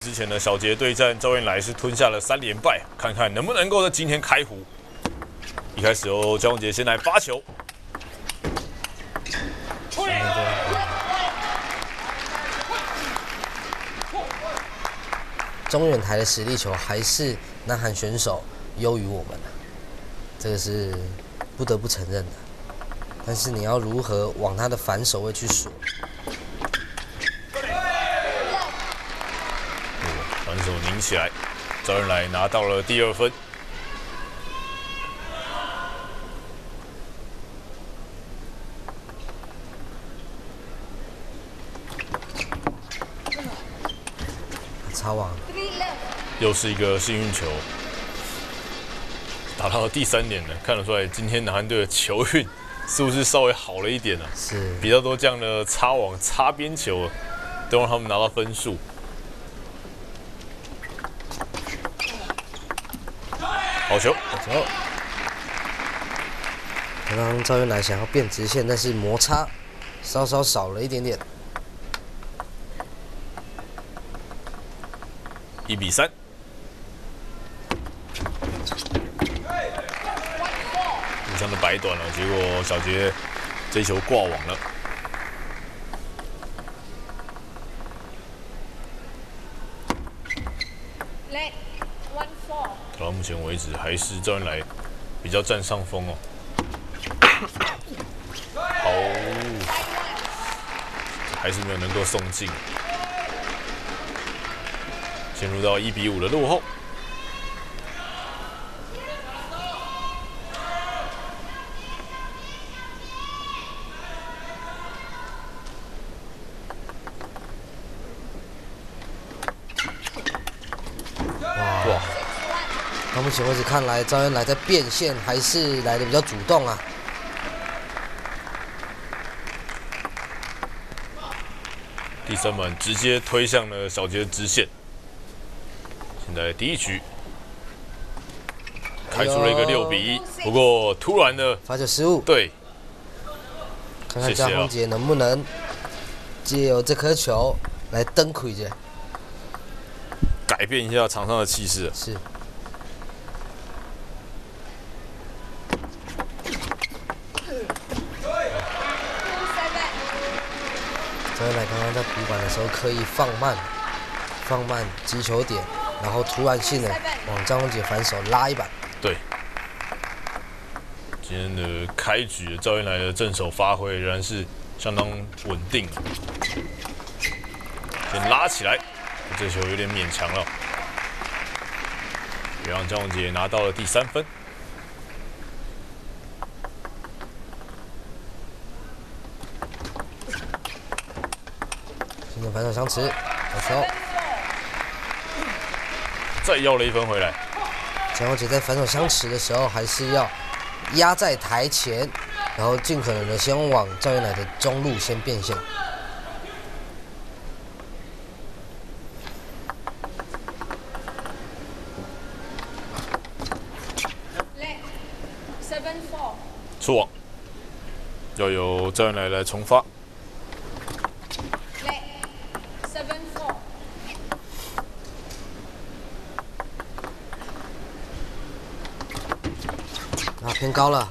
之前的小杰对战赵彦来是吞下了3连败，看看能不能够在今天开胡。一开始哦，张宏杰先来发球， 中远台的实力球还是南韩选手优于我们的，这个是不得不承认的。但是你要如何往他的反手位去锁？ 反手拧起来，赵彦来拿到了第2分。 擦网， 又是一个幸运球，打到第3点了，看得出来今天南韩队的球运是不是稍微好了一点啊？ 是比较多这样的擦网、擦边球，都让他们拿到分数。好球， 好球！刚刚赵元来想要变直线，但是摩擦稍稍少了一点点。 1比3。互相的摆短了，结果小杰这一球挂网了。到目前为止，还是赵元来比较占上风哦。好，还是没有能够送进，陷入到1比5的落后。哇！ 到目前为止看来，赵元来在变线还是来的比较主动啊。 第3板直接推向了小杰的直线。现在第1局开出了一个6比1，不过突然的罚球失误。 对， 看看张宏杰能不能借由这颗球来登开一下， 改变一下场上的气势。 是。赵元来刚刚在补板的时候刻意放慢击球点，然后突然性的往张宏杰反手拉一板。 对，今天的开局，赵元来的正手发挥仍然是相当稳定，先拉起来，这球有点勉强了，也让张宏杰拿到了第3分。 今天反手相持，好球！ 再要了1分回来。 张宏杰在反手相持的时候，还是要压在台前，然后尽可能的先往赵元来的中路先变线。 出网，要由赵元来重发。 偏高了，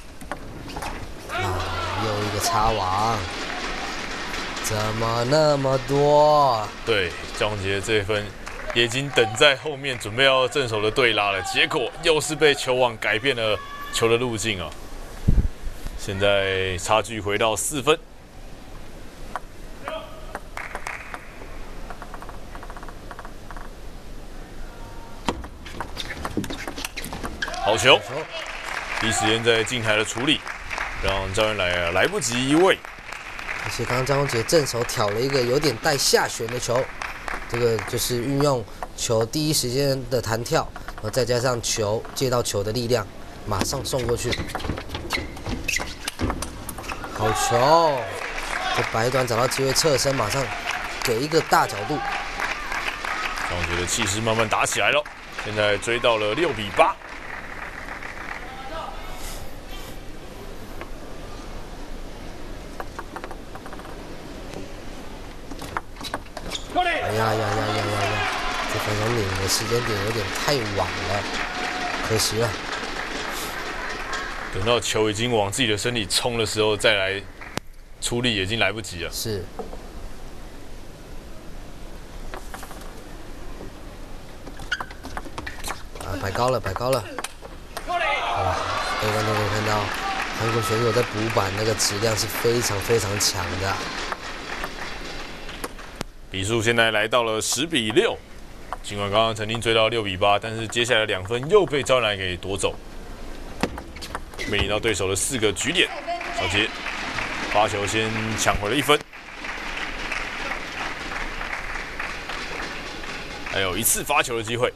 又一个擦网，怎么那么多？ 对，张宏杰这一分也已经等在后面，准备要正手的对拉了，结果又是被球网改变了球的路径啊！现在差距回到4分。好球！第一时间在近台的处理，让赵元来来不及移位。 而且刚刚张宏杰正手挑了一个有点带下旋的球，这个就是运用球第一时间的弹跳，然后再加上球接到球的力量，马上送过去。好球！这白短找到机会侧身，马上给一个大角度。 张宏杰的气势慢慢打起来了，现在追到了6比8。 哎呀呀呀呀呀呀！ 龙拧的时间点有点太晚了，可惜了。 等到球已经往自己的身体冲的时候，再来出力已经来不及了。 是。啊，摆高了，摆高了。哇，各位观众可以看到，韩国选手在补板那个质量是非常非常强的。 比数现在来到了10比6，尽管刚刚曾经追到6比8，但是接下来2分又被赵元来给夺走。 面临到对手的4个局点，小杰发球先抢回了1分，还有1次发球的机会。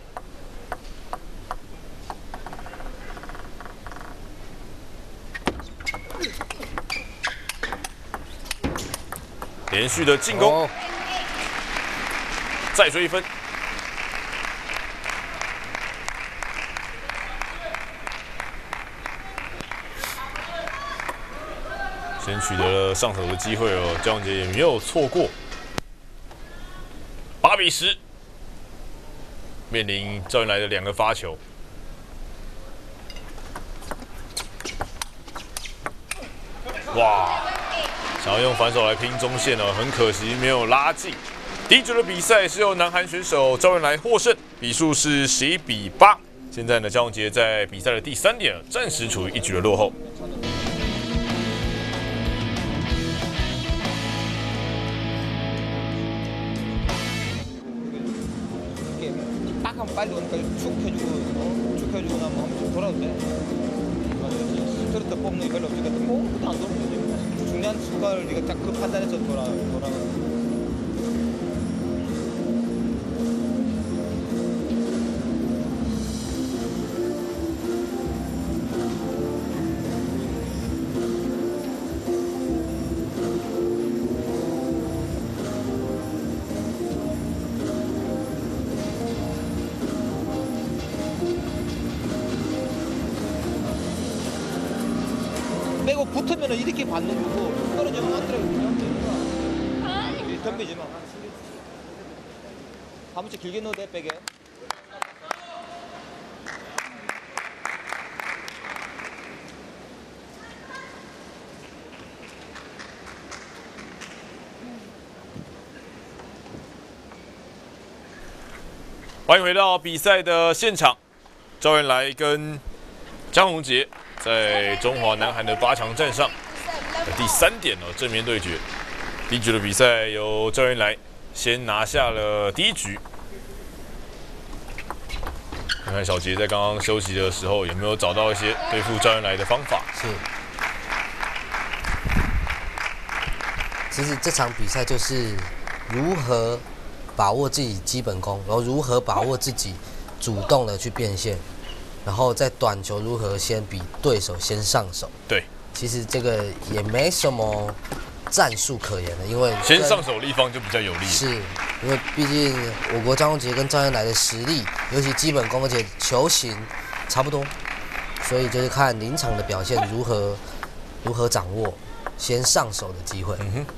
连续的进攻，再追1分。 先取得了上手的机会哦，江宏杰也没有错过。8比10，面临赵元来的2个发球。哇，想要用反手来拼中线哦，很可惜没有拉近。第1局的比赛是由南韩选手赵元来获胜，比数是11比8。现在呢，江宏杰在比赛的第3点，暂时处于1局的落后。 빨리 오니까 축 해주고 축 해주고 나면 한번 돌아도 돼. 스트레이트 뽑는 게 별로 없으니까 뭐도 안 돌면 되지. 중요한 순간을 네가 딱 그 판단해서 돌아가. 빼고 붙으면 이렇게 받는 거고 떨어지면 안 떨어지면 덤비지 마. 한 번씩 길게 넣어도 돼, 빼게. 欢迎回到比赛的现场，赵元来跟江宏杰。 在中华南韩的8强战上的第3点哦，正面对决。第1局的比赛由赵元来先拿下了第1局。看看小杰在刚刚休息的时候有没有找到一些对付赵元来的方法。 是。其实这场比赛就是如何把握自己基本功，然后如何把握自己主动的去变现。 然后在短球如何先比对手先上手？ 对， 其实这个也没什么战术可言的，因为先上手的一方就比较有利。是， 因为毕竟我国张宏杰跟赵元来的实力，尤其基本功，而且球型差不多，所以就是看临场的表现如何掌握先上手的机会。嗯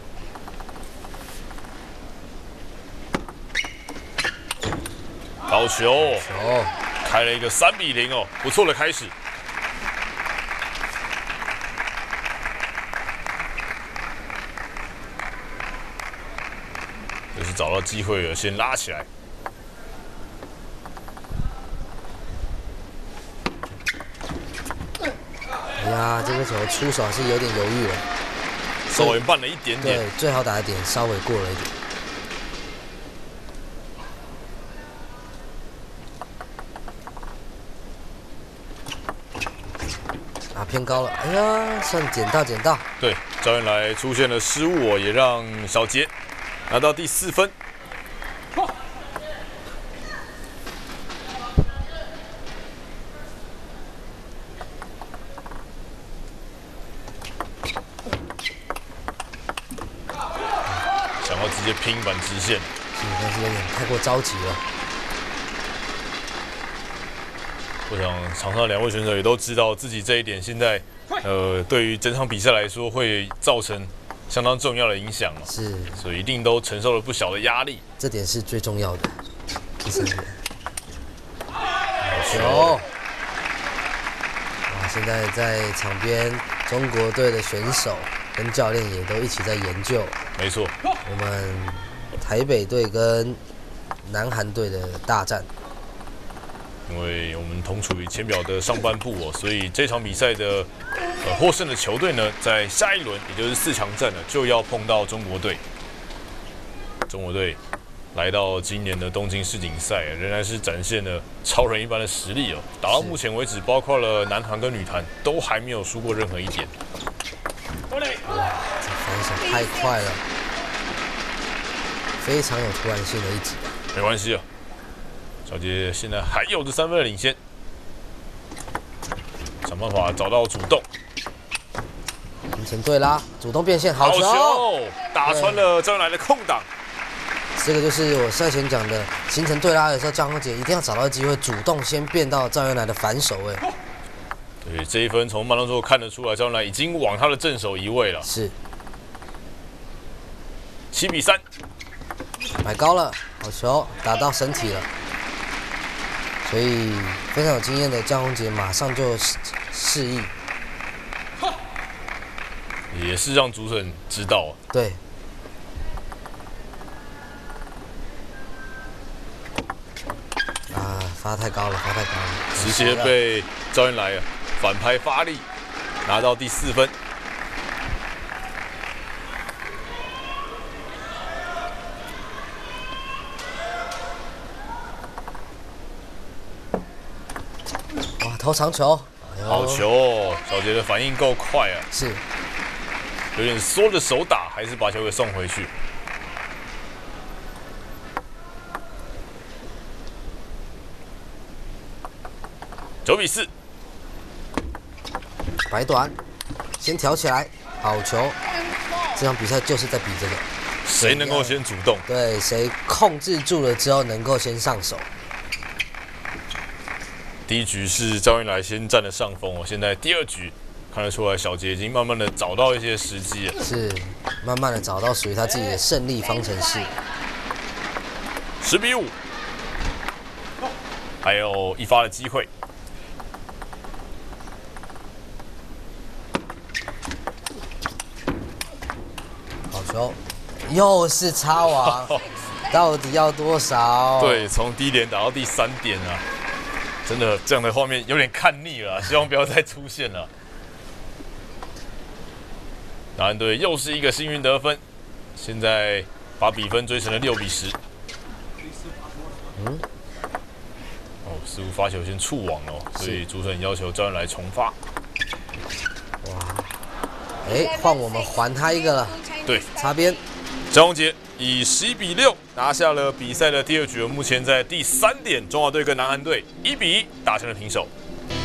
哼，高球。开了一个3比0哦，不错的开始。就是找到机会了，先拉起来。 哎呀，这个球出手还是有点犹豫了， 稍微慢了一点点。 对，最好打的点稍微过了一点。 偏高了，哎呀，算捡到。 对，赵元来出现了失误哦，也让小杰拿到第4分。想要直接拼板直线， 但是有点太过着急了。 我想场上2位选手也都知道自己这一点，现在对于整场比赛来说会造成相当重要的影响嘛。 是， 所以一定都承受了不小的压力。 这点是最重要的。第3点。 球。哇，现在在场边，中国队的选手跟教练也都一起在研究。 没错， 我们台北队跟南韩队的大战。 因为我们同处于签表的上半部哦，所以这场比赛的获胜的球队呢，在下一轮，也就是4强战呢，就要碰到中国队。中国队来到今年的东京世锦赛，仍然是展现了超人一般的实力哦。打到目前为止，包括了男团跟女团，都还没有输过任何一点。 哇，这反手太快了，非常有突然性的一击。 没关系啊。小杰现在还有着3分的领先，想办法找到主动。 形成对拉，主动变现，好球！ 打穿了张来的空档。 这个就是我赛前讲的，形成对拉的时候，江宏杰一定要找到机会，主动先变到赵元来的反手位。 对，这一分从慢动作看得出来，赵元来已经往他的正手移位了。 是。 7比3， 买高了，好球，打到身体了。所以非常有经验的江宏杰马上就示意， 也是让主审知道。 对，啊，发太高了，发太高了， 直接被赵元来反拍发力，拿到第4分。 投长球， 好球哦！小杰的反应够快啊， 是有点缩着手打，还是把球给送回去。9比4， 白短，先挑起来，好球！这场比赛就是在比这个， 谁能够先主动？ 对，谁控制住了之后能够先上手。 第一局是赵元来先占了上风哦，现在第2局看得出来，小杰已经慢慢的找到一些时机了， 是慢慢的找到属于他自己的胜利方程式。 10比5，还有一发的机会。 好球，又是插网，到底要多少？ 对，从第1点打到第3点啊。真的这样的画面有点看腻了，希望不要再出现了。南韩队又是一个幸运得分，现在把比分追成了6比10。似乎发球先触网了，所以主审要求赵元来重发。 哇，换我们还他一个了。 对， 擦边。 张宏杰以11比6拿下了比赛的第2局，目前在第3点，中华队跟南韩队1比1打成了平手。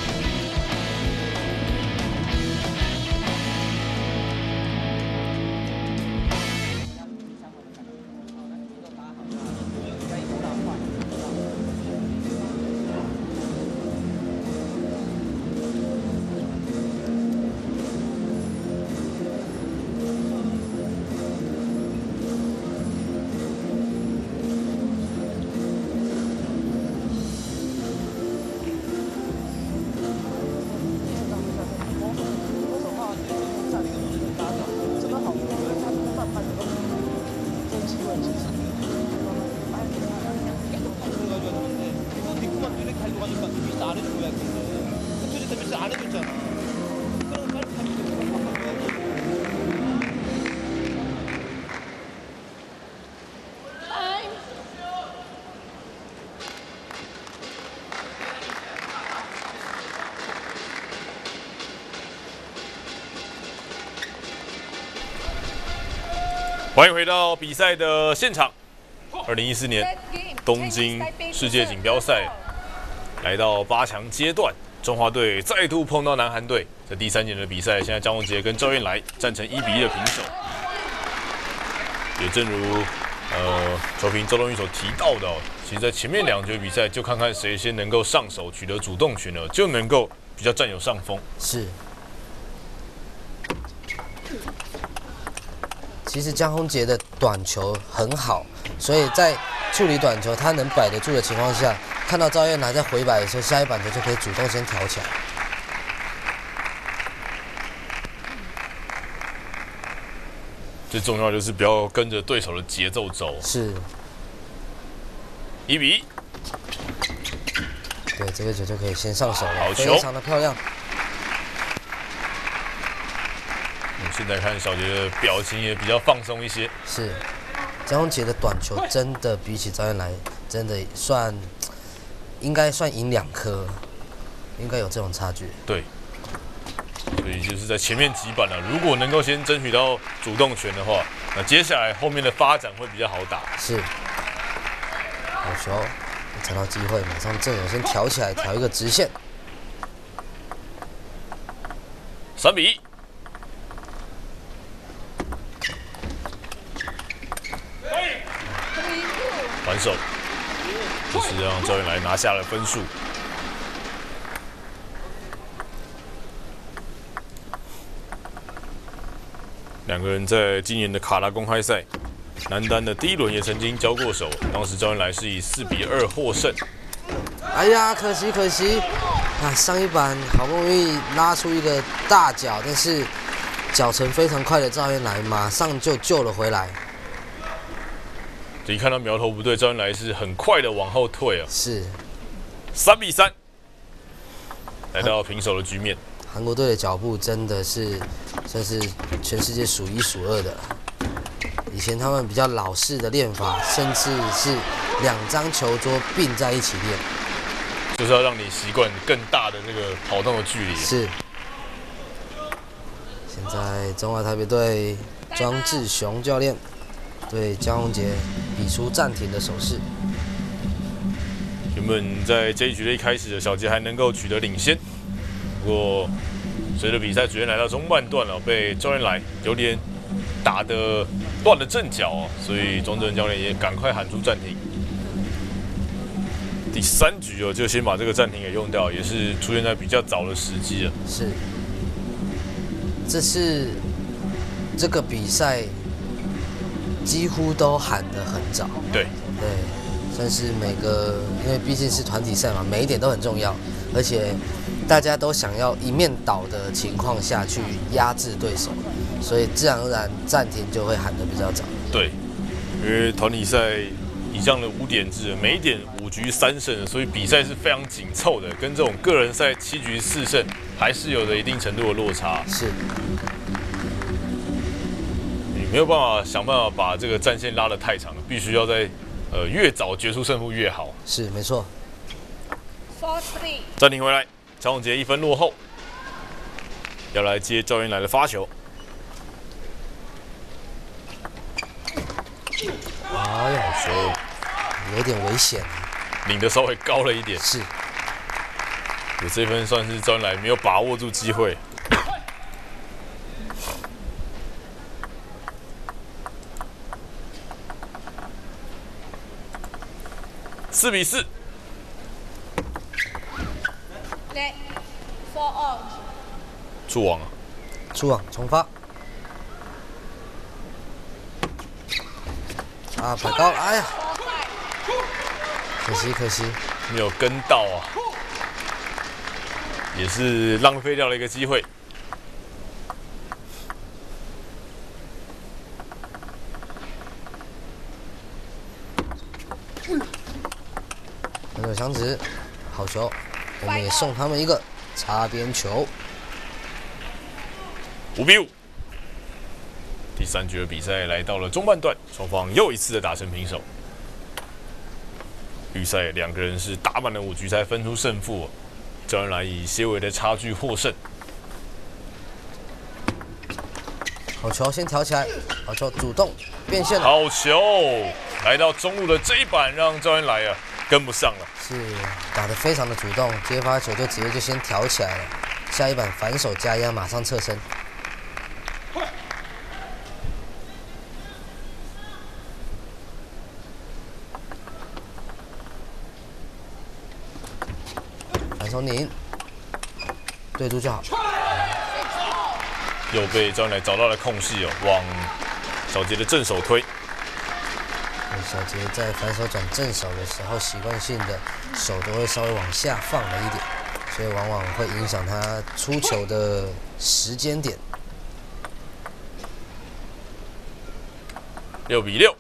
欢迎回到比赛的现场。2014年东京世界锦标赛来到8强阶段，中华队再度碰到南韩队。这第3节的比赛，现在张宏杰跟赵元来战成1比1的平手。也正如球评周东玉所提到的，其实在前面2局比赛，就看看谁先能够上手取得主动权了，就能够比较占有上风。 是。其实江宏杰的短球很好，所以在处理短球，他能摆得住的情况下，看到赵燕来在回摆的时候，下一板球就可以主动先挑起来。 最重要就是不要跟着对手的节奏走。 是 1比1。 对，这个球就可以先上手了， 好球非常的漂亮。 现在看小杰的表情也比较放松一些。 是，江宏杰的短球真的比起赵燕来，真的应该算赢2颗，应该有这种差距。 对，所以就是在前面几板了，如果能够先争取到主动权的话，那接下来后面的发展会比较好打。 是，好球，找到机会，马上正手先挑起来，挑一个直线。 3比1。反手，这是让赵燕来拿下了分数。两个人在今年的卡达公开赛男单的第1轮也曾经交过手，当时赵燕来是以4比2获胜。 哎呀，可惜可惜！啊，上一板好不容易拉出一个大脚，但是脚程非常快的赵燕来马上就救了回来。 一看到苗头不对，赵燕来是很快的往后退啊。 是 3比3，来到平手的局面。 韩国队的脚步真的是算是全世界数1数2的了。以前他们比较老式的练法，甚至是2张球桌并在一起练， 就是要让你习惯更大的那个跑动的距离。 是。现在中华台北队庄志雄教练对江宏杰比出暂停的手势。 原本在这一局的一开始，小杰还能够取得领先，不过随着比赛逐渐来到中半段了，被赵燕来有点打得乱了阵脚哦，所以庄志仁教练也赶快喊出暂停。第3局哦，就先把这个暂停给用掉，也是出现在比较早的时机了。 是，这是这个比赛几乎都喊得很早。 对， 算是因为毕竟是团体赛嘛，每一点都很重要，而且大家都想要一面倒的情况下去压制对手，所以自然而然暂停就会喊得比较早。 对，因为团体赛以这样的5点制，每一点5局3胜，所以比赛是非常紧凑的，跟这种个人赛7局4胜还是有着一定程度的落差。 是， 你没有办法想办法把这个战线拉得太长，必须要在越早决出胜负越好。 是没错。 暂停回来，张宏杰1分落后，要来接赵燕来的发球。 哎呀， 球有点危险， 领得稍微高了一点。 是， 有这分算是赵燕来没有把握住机会。4比4。出网啊！ 出网重发。啊，摆高了，哎呀，可惜可惜， 没有跟到啊，也是浪费掉了一个机会。 那个响指，好球，我们也送他们一个擦边球。 5比5。第3局的比赛来到了中半段，双方又一次的打成平手。预赛两个人是打满了5局才分出胜负，赵燕来以些微的差距获胜。 好球，先挑起来，好球，主动变线了。 好球，来到中路的这一板，让赵燕来跟不上了。 是打得非常的主动，接发球就直接就先挑起来了，下一板反手加压，马上侧身。反手拧，对住就好。 又被赵燕来找到了空隙哦，往小杰的正手推。 可小杰在反手转正手的时候，习惯性的手都会稍微往下放了一点，所以往往会影响他出球的时间点。 6-6。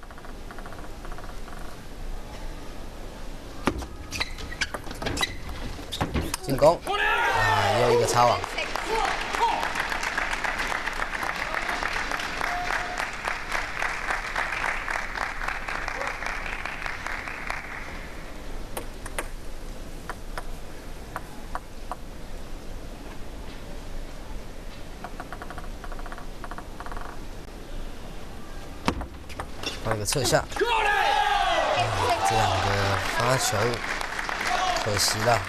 进攻，又一个擦网。放一个侧下，这两个发球可惜了。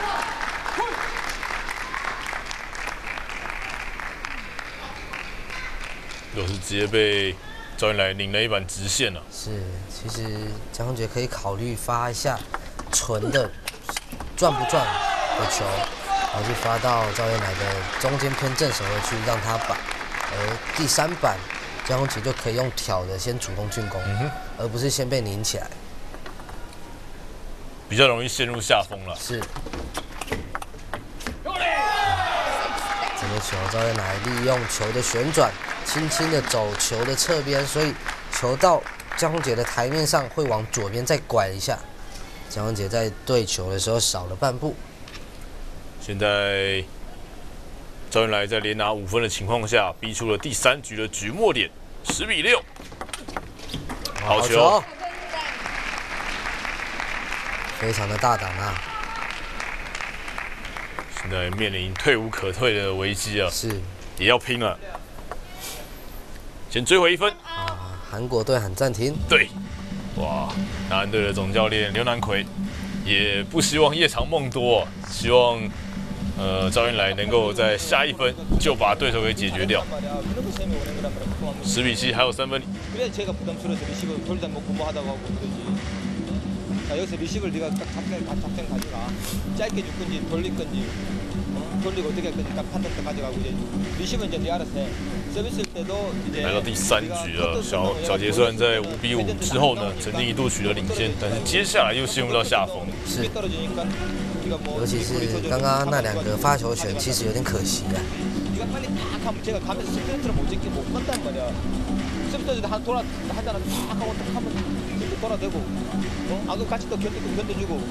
又是直接被赵元来拧了一板直线了。 是，其实江宏杰可以考虑发一下纯的转不转的球，然后去发到赵元来的中间偏正手的去让他板，而第3板江宏杰就可以用挑的先主动进攻，而不是先被拧起来， 比较容易陷入下风了。 是。这个球赵元来利用球的旋转，轻轻的走球的侧边，所以球到江宏杰的台面上会往左边再拐一下。江宏杰在对球的时候少了半步。 现在赵元来在连拿5分的情况下，逼出了第3局的局末点，10-6。好球， 非常的大胆啊！ 现在面临退无可退的危机啊， 是， 也要拼了。先追回1分。 韩国队喊暂停。 对，哇，南韩队的总教练刘南奎也不希望夜长梦多，希望赵元来能够在下1分就把对手给解决掉。10-7，还有3分。 여기서 리시브를 네가 딱 작전 가져가. 짧게 줄 건지 돌릴 건지 돌리고 어떻게 할 건지 딱 판단 때 가져가고 이제 리시브는 이제 네 알아서 해. 서비스 때도 이제 来到第3局了，小杰虽然在5-5之后呢，曾经一度取得领先，但是接下来又陷入到下风。 是，尤其是刚刚那2个发球权，其实有点可惜啊。 네가 빨리 탁 하면 제가 가면서 스프린트를 못 찍기 못 간단 말이야. 스프린트 한 돌아 하잖아. 탁 하고 딱 하면 이렇게 돌아대고, 아그 같이 또 견뎌주고.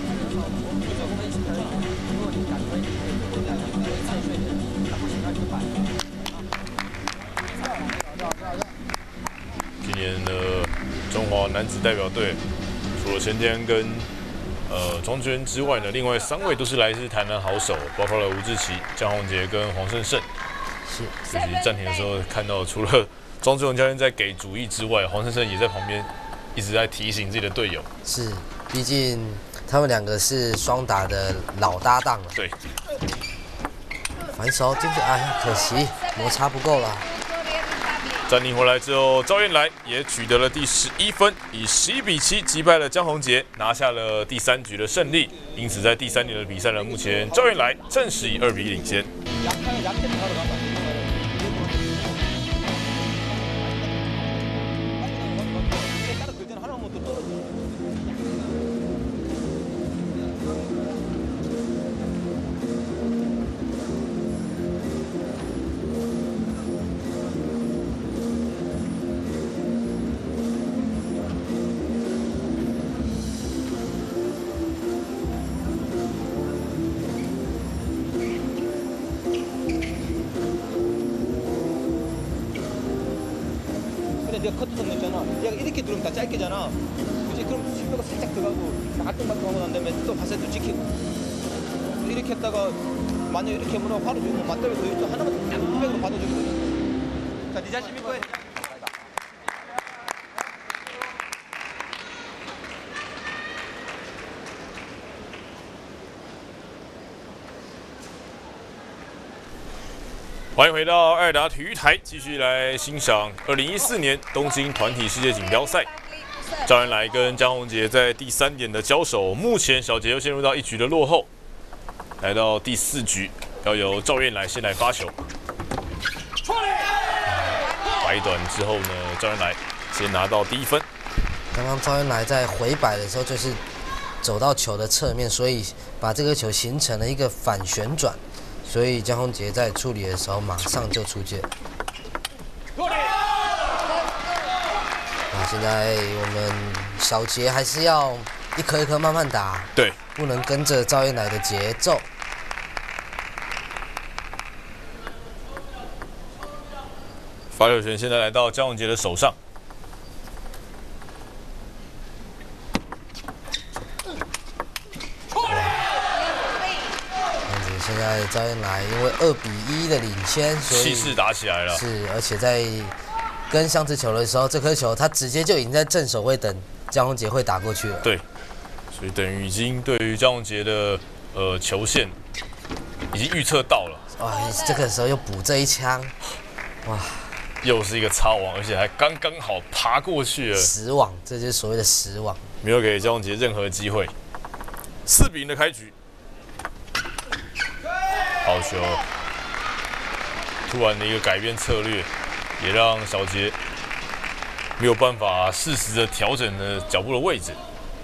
今年的中华男子代表队，除了陈建恩跟庄俊之外呢，另外3位都是来自台南好手，包括了吴志奇、江宏杰跟黄胜胜。 是， 自己暂停的时候看到，除了庄志荣教练在给主意之外，黄胜胜也在旁边一直在提醒自己的队友。 是，毕竟他们2个是双打的老搭档了。 对， 反手进去，哎呀，可惜摩擦不够了。 暂停回来之后，赵元来也取得了第11分，以11-7击败了江宏杰，拿下了第3局的胜利。因此，在第3年的比赛呢，目前赵元来暂时以2-1领先。 네가 커트 성냈잖아. 얘가 이렇게 누르면 다 짧게잖아. 그치? 그럼 실패가 살짝 들어가고 알뜰말뜰 하고 난 다음에 또 바셋도 지키고 이렇게 했다가 만약 이렇게 하면 화로 주고 맞다가 또 하나만 딱 백으로 받아주고. 자, 네 자신 믿고 해. 欢迎回到爱尔达体育台，继续来欣赏2014年东京团体世界锦标赛。赵元来跟江宏杰在第3点的交手，目前小杰又陷入到1局的落后。来到第4局，要由赵元来先来发球。摆短之后呢，赵元来先拿到第1分。 刚刚赵元来在回摆的时候就是走到球的侧面，所以把这个球形成了一个反旋转，所以江宏杰在处理的时候马上就出界。现在我们小杰还是要一颗一颗慢慢打， 对， 不能跟着赵元来的节奏。 发球权现在来到江宏杰的手上。 现在赵元来因为2-1的领先，所以气势打起来了。 是，而且在跟相持球的时候，这颗球他直接就已经在正手位等江宏杰会打过去了。 对，所以等于已经对于江宏杰的球线已经预测到了。 哇，这个时候又补这一枪，哇， 又是一个擦网，而且还刚刚好爬过去了。 实网，这就是所谓的实网， 没有给江宏杰任何机会。4-0的开局。好球！突然的一个改变策略，也让小杰没有办法适时的调整了脚步的位置。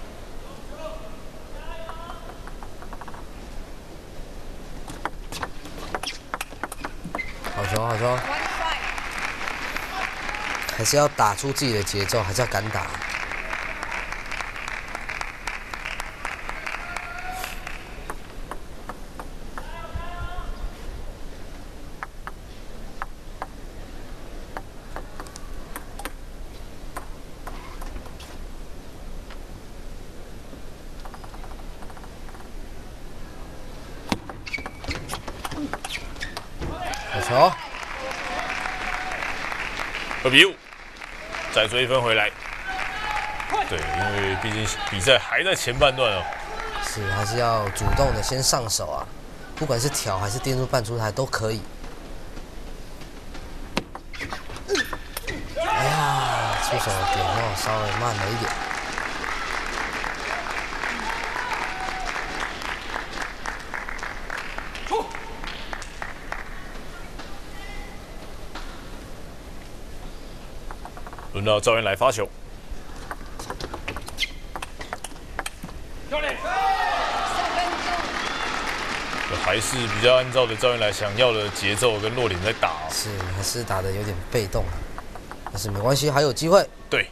好球，好球！还是要打出自己的节奏，还是要敢打。球 2-5，再追一分回来。对，因为毕竟比赛还在前半段哦。 是，还是要主动的先上手啊，不管是挑还是颠出半出台都可以。哎呀，出手点哦，稍微慢了一点。 轮到赵元来发球，还是比较按照着赵元来想要的节奏跟落点在打哦。 是，还是打得有点被动啊，但是没关系，还有机会。 对，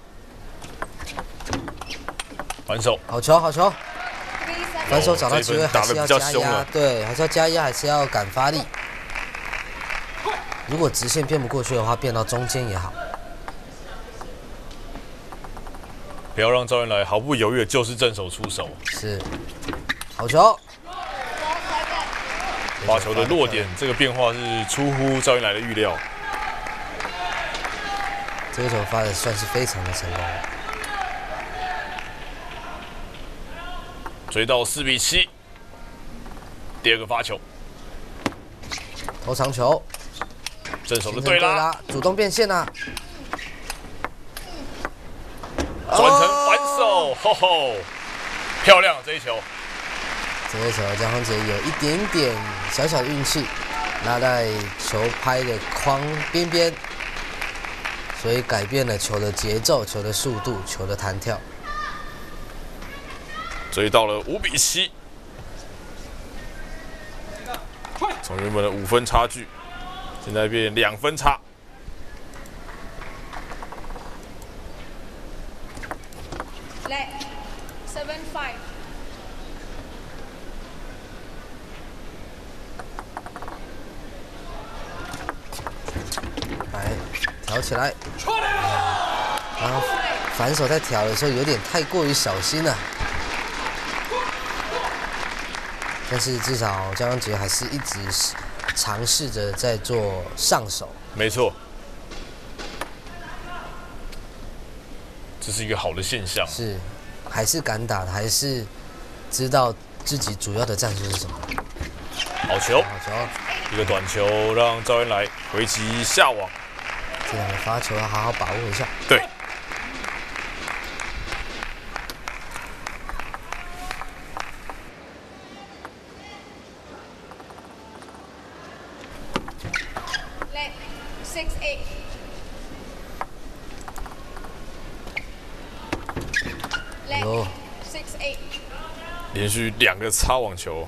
反手， 好球，好球！反手找到机会还是要加压， 打得比较凶了。 对，还是要加压，还是要敢发力。如果直线变不过去的话，变到中间也好。 不要让赵元来毫不犹豫的就是正手出手。 是，好球！ 发球的落点这个变化是出乎赵元来的预料。 这个球发的算是非常的成功。 追到4-7，第二个发球， 投长球， 正手的对拉， 主动变线啊！ 转成反手，吼吼，漂亮这一球。 这一球江宏杰有一点点小小的运气，拉在球拍的框边边，所以改变了球的节奏、球的速度、球的弹跳。 追到了5-7，从原本的5分差距，现在变2分差。 7-5。 来，挑起来。然后反手在挑的时候有点太过于小心了。但是至少江宏杰还是一直尝试着在做上手。 没错，这是一个好的现象。 是，还是敢打的，还是知道自己主要的战术是什么。 好球， 好球， 一个短球让赵元来回击下网。 这两个发球要好好把握一下。 对。 6-8。 连续2个擦网球，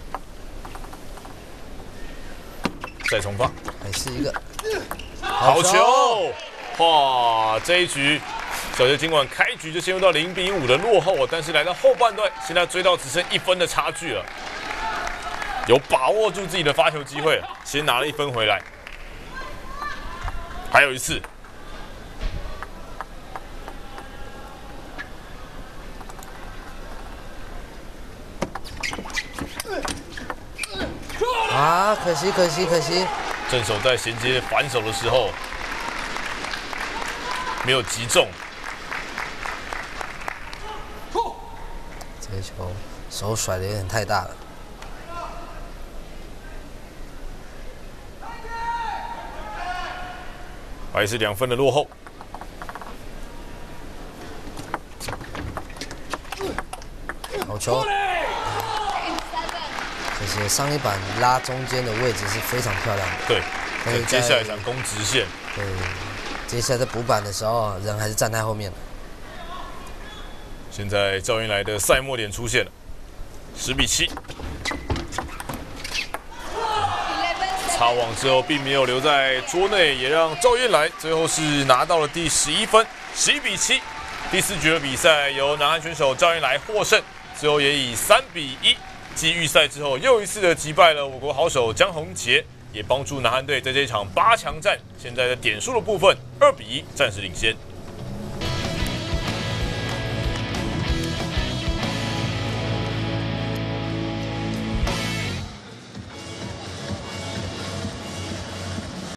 再重发， 还是一个好球！哇，这一局小杰尽管开局就陷入到0-5的落后，但是来到后半段，现在追到只剩1分的差距了，有把握住自己的发球机会了，先拿了1分回来。还有一次， 啊，可惜。 正手在衔接反手的时候没有击中， 这个球手甩的有点太大了。 还是2分的落后。 好球！这些上一板拉中间的位置是非常漂亮的。 对， 但是接下来想攻直线。 对，接下来在补板的时候，人还是站在后面了。 现在赵云来的赛末点出现了，10-7。擦网之后并没有留在桌内，也让赵燕来最后是拿到了第11分，11-7。第4局的比赛由南韩选手赵燕来获胜，最后也以3-1继预赛之后又一次的击败了我国好手江宏杰，也帮助南韩队在这一场8强战现在的点数的部分2-1暂时领先。